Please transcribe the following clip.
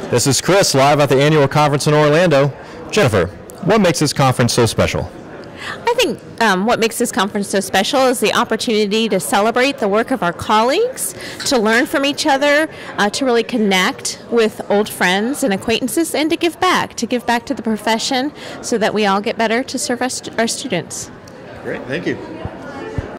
This is Chris, live at the annual conference in Orlando. Jennifer, what makes this conference so special? I think what makes this conference so special is the opportunity to celebrate the work of our colleagues, to learn from each other, to really connect with old friends and acquaintances, and to give back to the profession so that we all get better to serve our students. Great, thank you.